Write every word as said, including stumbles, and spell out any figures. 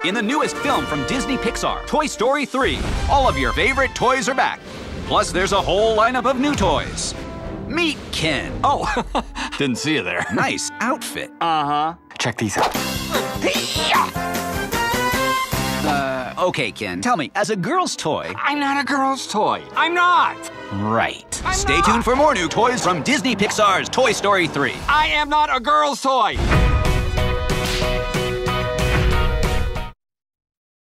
In the newest film from Disney Pixar, Toy Story three, all of your favorite toys are back. Plus, there's a whole lineup of new toys. Meet Ken. Oh, didn't see you there. Nice outfit. Uh-huh. Check these out. Uh, okay, Ken. Tell me, as a girl's toy... I'm not a girl's toy. I'm not. Right. I'm Stay not. tuned for more new toys from Disney Pixar's Toy Story three. I am not a girl's toy.